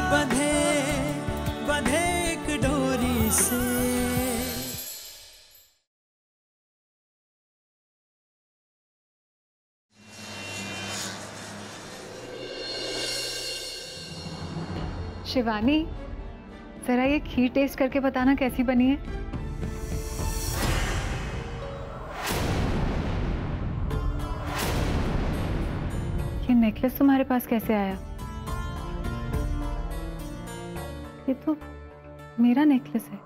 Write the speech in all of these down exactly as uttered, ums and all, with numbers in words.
बंधे बंधे एक डोरी से। शिवानी, जरा ये खीर टेस्ट करके बताना कैसी बनी है। ये नेकलेस तुम्हारे पास कैसे आया? ये तो मेरा नेकलेस है।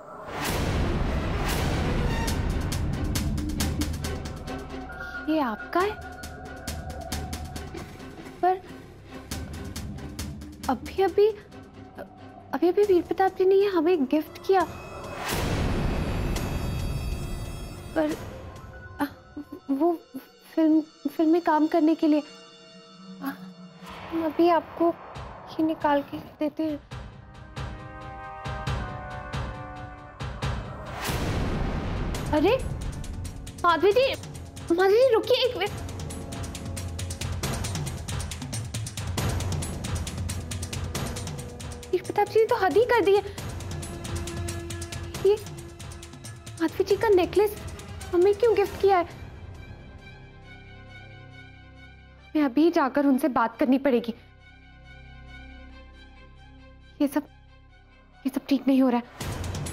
ये आपका है? पर अभी अभी अभी अभी वीर प्रताप जी ने ये हमें गिफ्ट किया, पर आ, वो फिल्म फिल्म में काम करने के लिए। आ, हम अभी आपको ये निकाल के देते हैं। अरे माधवी जी, माधवी जी रुकिए एक मिनट। वीर प्रताप जी ने तो हद ही कर दी है। ये माधवी जी का नेकलेस हमें क्यों गिफ्ट किया है? मैं अभी जाकर उनसे बात करनी पड़ेगी। ये सब ये सब ठीक नहीं हो रहा है।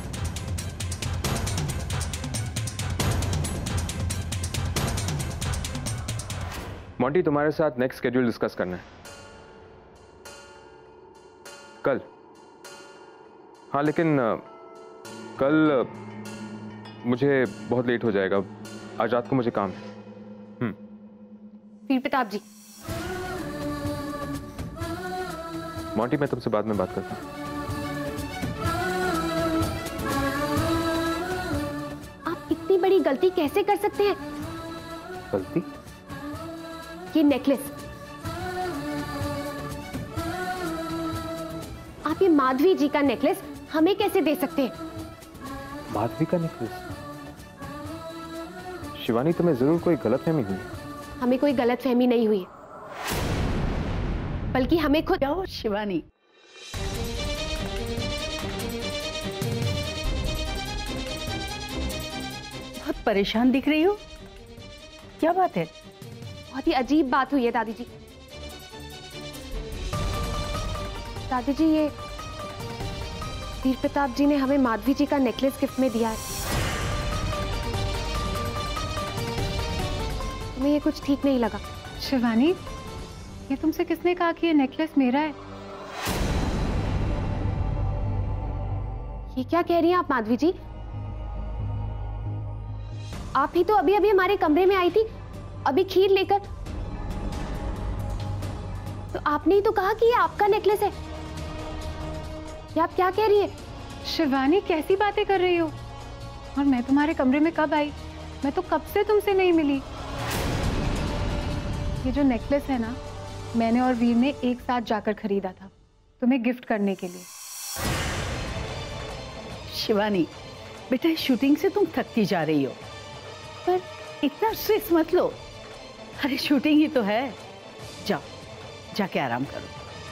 मोंटी, तुम्हारे साथ नेक्स्ट शेड्यूल डिस्कस करना है कल। हाँ, लेकिन कल मुझे बहुत लेट हो जाएगा। आज रात को मुझे काम है। हम्म। वीर प्रताप जी। मोंटी, मैं तुमसे बाद में बात करता हूँ। आप इतनी बड़ी गलती कैसे कर सकते हैं? गलती? ये नेकलेस आप ये माधवी जी का नेकलेस हमें कैसे दे सकते हैं? माधवी का नेकलेस? शिवानी, तुम्हें जरूर कोई गलतफहमी हुई। हमें कोई गलतफहमी नहीं हुई, बल्कि हमें खुद। क्या हो शिवानी? बहुत परेशान दिख रही हो, क्या बात है? बहुत ही अजीब बात हुई है दादी जी। दादी जी, ये वीर प्रताप जी ने हमें माधवी जी का नेकलेस गिफ्ट में दिया है। हमें ये कुछ ठीक नहीं लगा। शिवानी, ये तुमसे किसने कहा कि ये नेकलेस मेरा है? ये क्या कह रही हैं आप माधवी जी? आप ही तो अभी अभी हमारे कमरे में आई थी, अभी खीर लेकर। तो आपने ही तो कहा कि ये आपका नेकलेस है। ये आप क्या कह रही है? शिवानी, कैसी बातें कर रही हो? और मैं तुम्हारे कमरे में कब आई? मैं तो कब से तुमसे नहीं मिली। ये जो नेकलेस है ना, मैंने और वीर ने एक साथ जाकर खरीदा था तुम्हें गिफ्ट करने के लिए। शिवानी बेटा, शूटिंग से तुम थकती जा रही हो, पर इतना स्ट्रेस मत लो। अरे शूटिंग ही तो है, जाओ जाके आराम करो।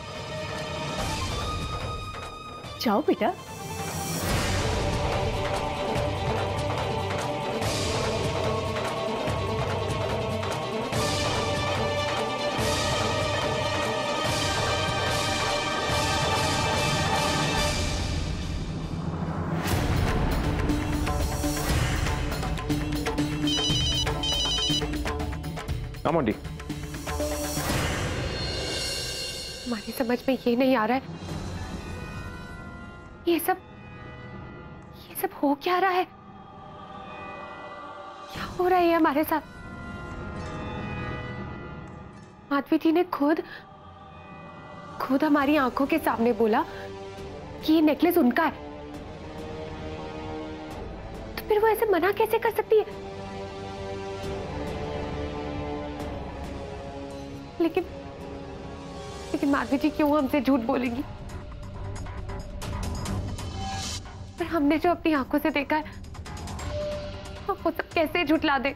जाओ बेटा। मोंटी, हमारी समझ में ये नहीं आ रहा है, ये सब ये सब हो क्या रहा है? क्या हो रहा है हमारे साथ? माधवी जी ने खुद खुद हमारी आंखों के सामने बोला कि ये नेकलेस उनका है, तो फिर वो ऐसे मना कैसे कर सकती है? लेकिन लेकिन माधवी जी क्यों हमसे झूठ बोलेंगी? पर हमने जो अपनी आंखों से देखा है, वो सब कैसे झुठला दे?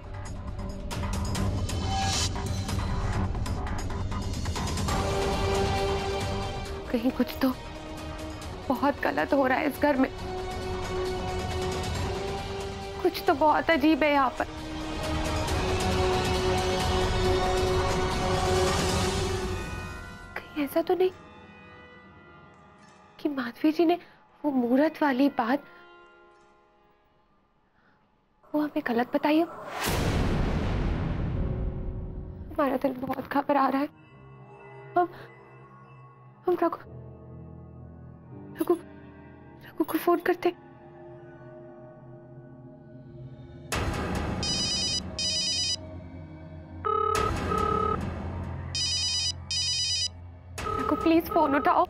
कहीं कुछ तो बहुत गलत हो रहा है इस घर में। कुछ तो बहुत अजीब है यहाँ पर। कहीं ऐसा तो नहीं कि माधवी जी ने वो मुहूर्त वाली बात वो हमें गलत बताई हो? हमारा दिल बहुत घबरा रहा है। हम हम रघु रघु रघु को फोन करते। रघु प्लीज फोन उठाओ।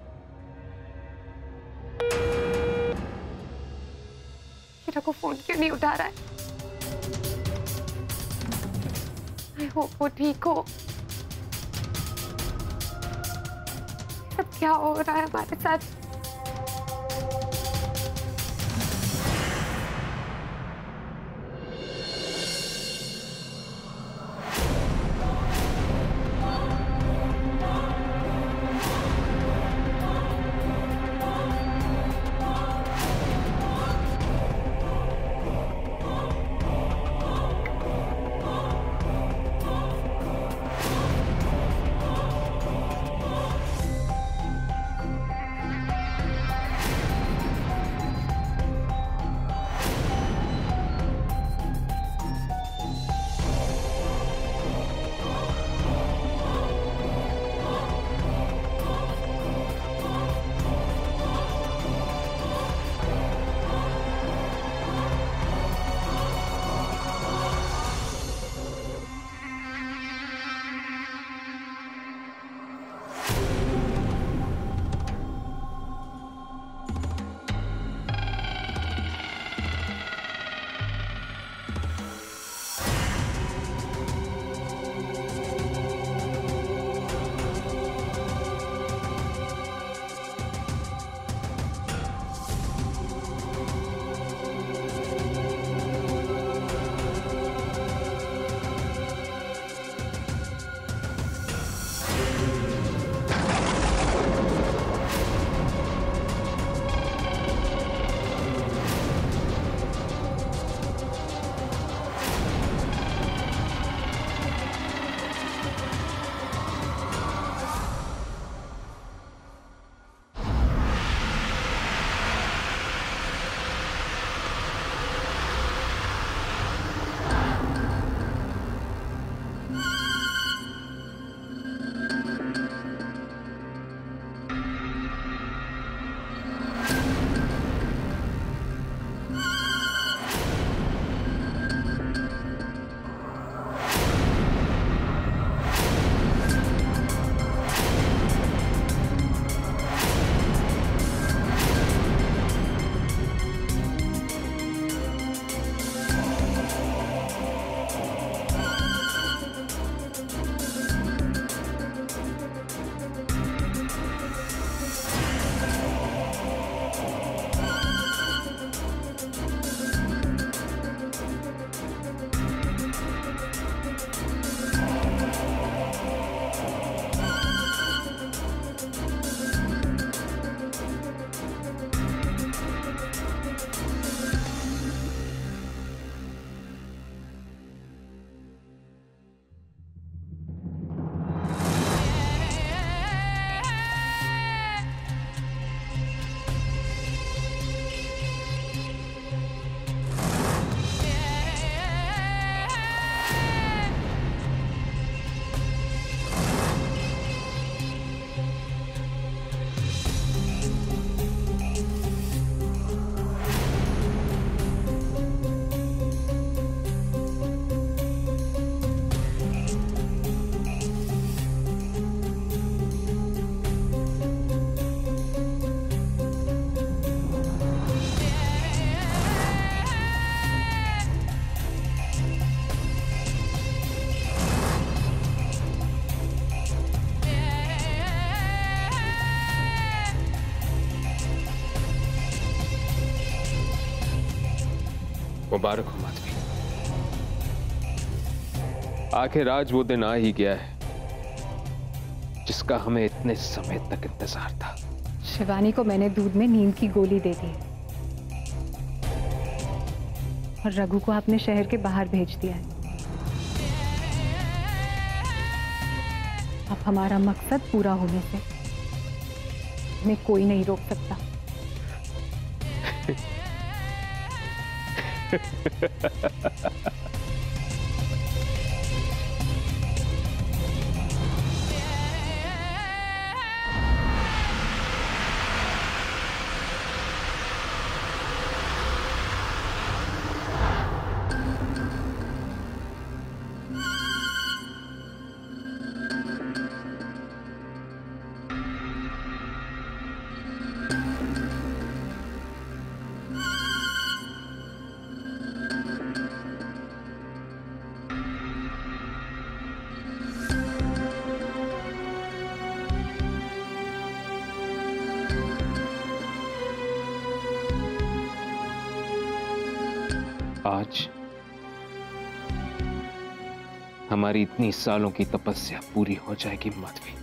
रघु फोन क्यों नहीं उठा रहा है? आई होप वो ठीक हो। सब क्या हो रहा है हमारे साथ? मुबारक हो माधवी। आखिर आज वो दिन आ ही गया है जिसका हमें इतने समय तक इंतजार था। शिवानी को मैंने दूध में नींद की गोली दे दी और रघु को आपने शहर के बाहर भेज दिया है। अब हमारा मकसद पूरा होने से हमें कोई नहीं रोक सकता। आज हमारी इतनी सालों की तपस्या पूरी हो जाएगी माधवी।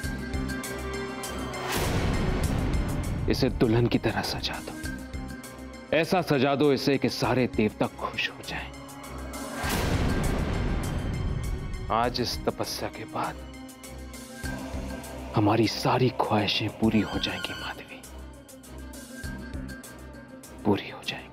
इसे दुल्हन की तरह सजा दो, ऐसा सजा दो इसे कि सारे देवता खुश हो जाएं। आज इस तपस्या के बाद हमारी सारी ख्वाहिशें पूरी हो जाएंगी माधवी, पूरी हो जाएंगी।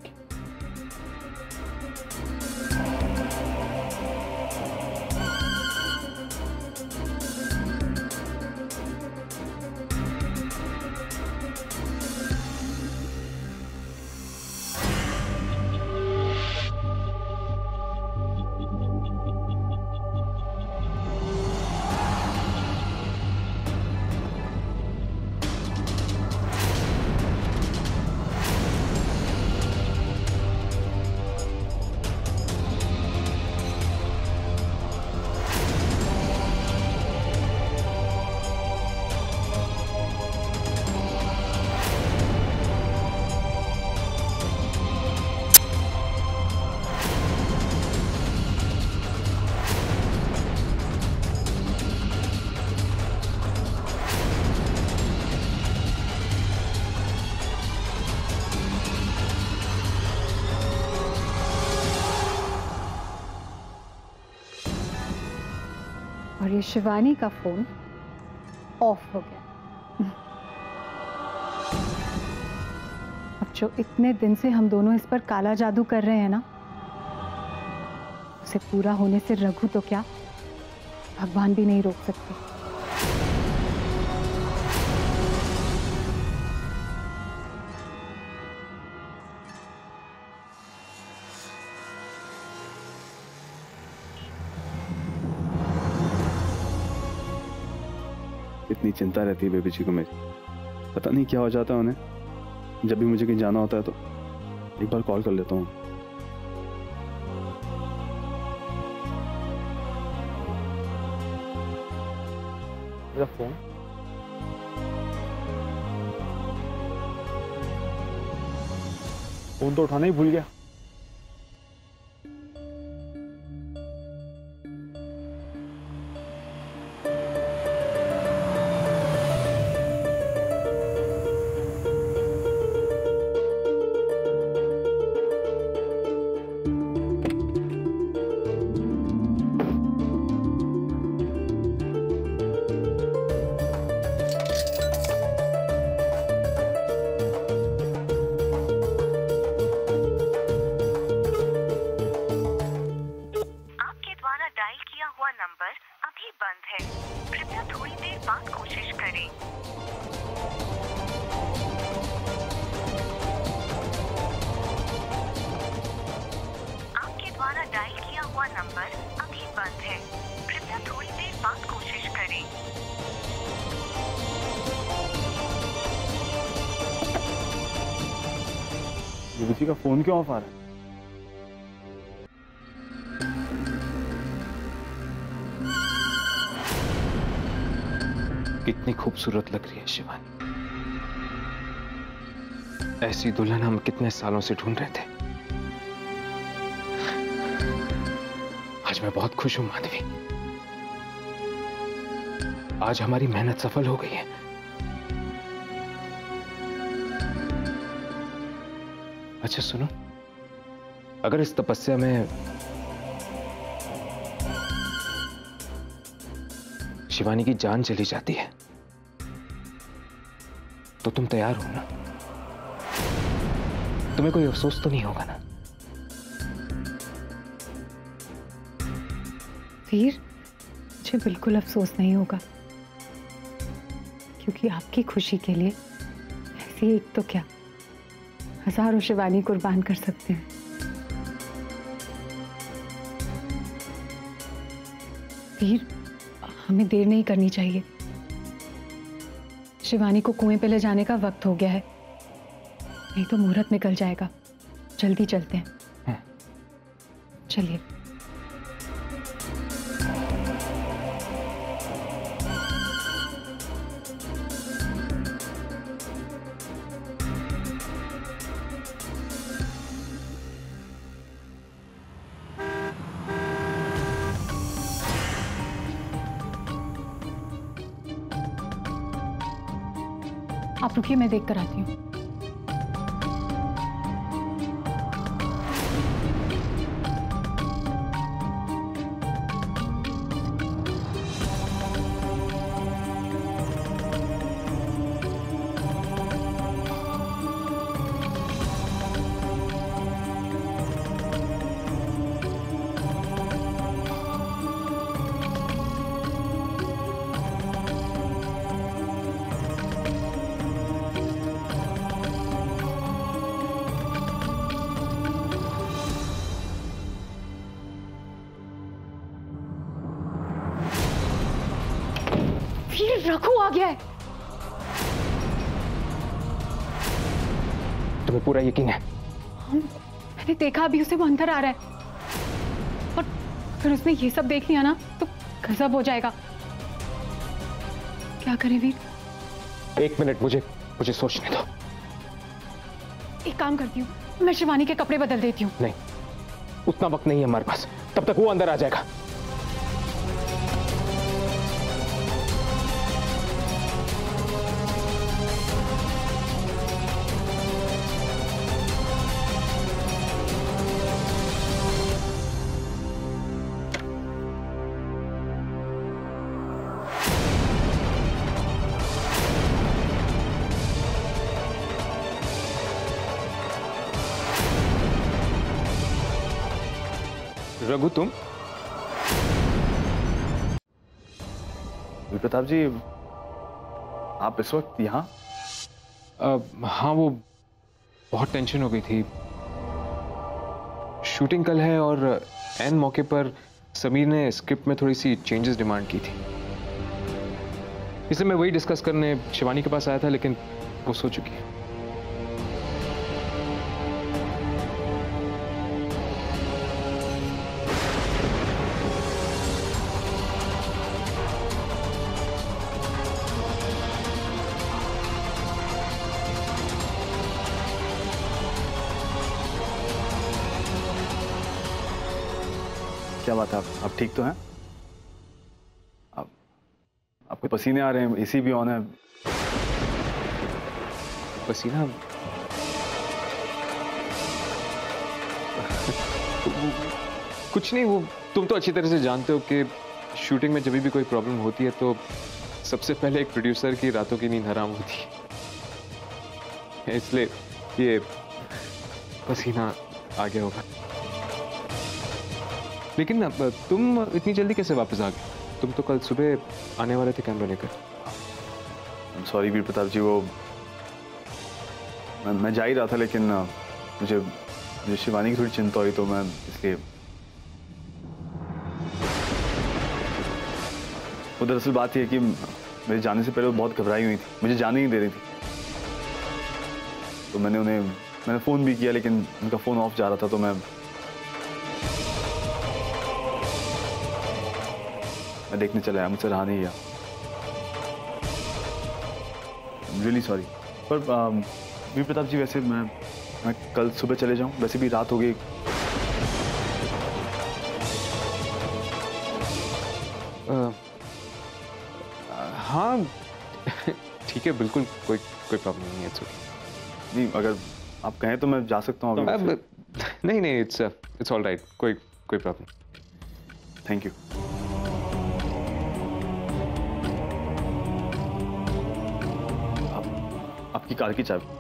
और ये शिवानी का फोन ऑफ हो गया। अब जो इतने दिन से हम दोनों इस पर काला जादू कर रहे हैं ना, उसे पूरा होने से रघु तो क्या, भगवान भी नहीं रोक सकते। इतनी चिंता रहती है बेबी जी को मेरी, पता नहीं क्या हो जाता है उन्हें। जब भी मुझे कहीं जाना होता है तो एक बार कॉल कर लेता हूँ। मेरा फोन फोन तो उठाना ही भूल गया। नंबर अभी बंद है, कृपया थोड़ी देर बाद कोशिश करें। आपके द्वारा डायल किया हुआ नंबर अभी बंद है, कृपया थोड़ी देर बाद कोशिश करें। किसी का फोन क्यों ऑफ आ रहा है? कितनी खूबसूरत लग रही है शिवानी। ऐसी दुल्हन हम कितने सालों से ढूंढ रहे थे। आज मैं बहुत खुश हूं माधवी, आज हमारी मेहनत सफल हो गई है। अच्छा सुनो, अगर इस तपस्या में शिवानी की जान चली जाती है तो तुम तैयार हो ना? तुम्हें कोई अफसोस तो नहीं होगा ना? वीर, मुझे बिल्कुल अफसोस नहीं होगा, क्योंकि आपकी खुशी के लिए ऐसी एक तो क्या हजारों शिवानी कुर्बान कर सकते हैं। वीर, हमें देर नहीं करनी चाहिए। शिवानी को कुएं पे ले जाने का वक्त हो गया है, नहीं तो मुहूर्त निकल जाएगा। जल्दी चलते हैं। चलिए। आप रुकिए, मैं देख कर आती हूँ। रघु आ गया है। तुम्हें पूरा यकीन है? हम, मैंने देखा अभी उसे, वो अंदर आ रहा है, और फिर उसने ये सब देख लिया ना तो गजब हो जाएगा। क्या करें वीर? एक मिनट, मुझे मुझे सोचने दो। एक काम करती हूँ, मैं शिवानी के कपड़े बदल देती हूँ। नहीं, उतना वक्त नहीं है हमारे पास, तब तक वो अंदर आ जाएगा। रघु, तुम? प्रताप जी, आप इस वक्त यहाँ? हाँ, वो बहुत टेंशन हो गई थी। शूटिंग कल है और एन मौके पर समीर ने स्क्रिप्ट में थोड़ी सी चेंजेस डिमांड की थी, इसलिए मैं वही डिस्कस करने शिवानी के पास आया था, लेकिन वो सो चुकी है। क्या बात है, आप आप ठीक तो हैं? आप आपके पसीने आ रहे हैं, एसी भी ऑन है। पसीना? कुछ नहीं, वो तुम तो अच्छी तरह से जानते हो कि शूटिंग में जब भी कोई प्रॉब्लम होती है तो सबसे पहले एक प्रोड्यूसर की रातों की नींद हराम होती है, इसलिए ये पसीना आ गया होगा। लेकिन अब तुम इतनी जल्दी कैसे वापस आ गए? तुम तो कल सुबह आने वाले थे कैमरा लेकर। सॉरी वीर प्रताप जी, वो मैं, मैं जा ही रहा था, लेकिन मुझे मुझे शिवानी की थोड़ी चिंता हुई तो मैं इसलिए। वो दरअसल बात यह है कि मेरे जाने से पहले वो बहुत घबराई हुई थी, मुझे जाने ही दे रही थी। तो मैंने उन्हें मैंने फ़ोन भी किया, लेकिन उनका फ़ोन ऑफ जा रहा था, तो मैं मैं देखने चला आया, मुझसे रहा नहीं गया। Really sorry. पर वीर प्रताप जी, वैसे मैं मैं कल सुबह चले जाऊं? वैसे भी रात हो गई। हाँ ठीक है, बिल्कुल कोई कोई प्रॉब्लम नहीं है। नहीं, अगर आप कहें तो मैं जा सकता हूँ अभी। अब नहीं नहीं, इट्स इट्स ऑल राइट, कोई कोई प्रॉब्लम। Thank you. आप, आपकी कार की चाबी।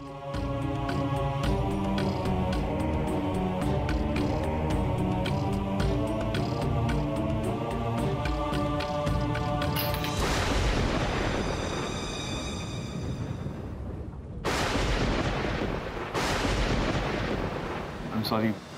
I'm sorry.